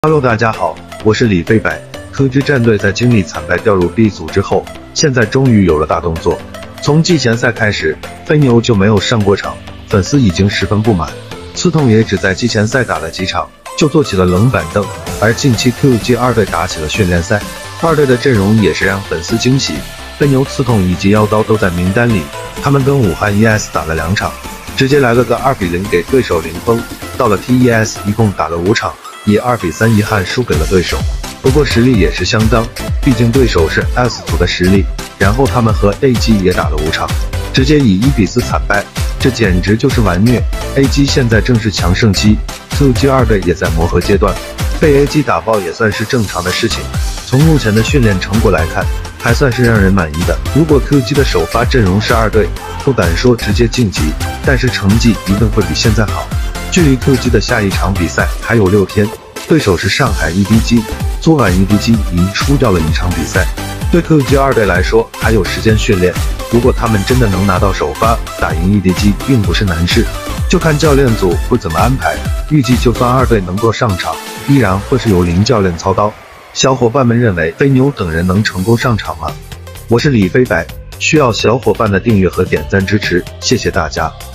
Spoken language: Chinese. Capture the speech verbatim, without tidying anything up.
Hello， 大家好，我是李飞白。科之战队在经历惨败掉入 B 组之后，现在终于有了大动作。从季前赛开始，飞牛就没有上过场，粉丝已经十分不满。刺痛也只在季前赛打了几场，就坐起了冷板凳。而近期 Q G 二队打起了训练赛，二队的阵容也是让粉丝惊喜。飞牛、刺痛以及妖刀都在名单里，他们跟武汉 E S 打了两场，直接来了个二比零给对手零封。到了 T E S 一共打了五场，以二比三遗憾输给了对手。不过实力也是相当，毕竟对手是 S 组的实力。然后他们和 A G 也打了五场，直接以一比四惨败，这简直就是完虐。A G 现在正是强盛期 ，Q G 二队也在磨合阶段，被 A G 打爆也算是正常的事情。从目前的训练成果来看，还算是让人满意的。如果 Q G 的首发阵容是二队，不敢说直接晋级，但是成绩一定会比现在好。距离 Q G 的下一场比赛还有六天，对手是上海 E D G。昨晚 E D G 已输掉了一场比赛，对 Q G 二队来说还有时间训练。如果他们真的能拿到首发，打赢 E D G 并不是难事，就看教练组会怎么安排。预计就算二队能够上场，依然会是由林教练操刀。小伙伴们认为飞牛等人能成功上场吗？我是李飞白，需要小伙伴的订阅和点赞支持，谢谢大家。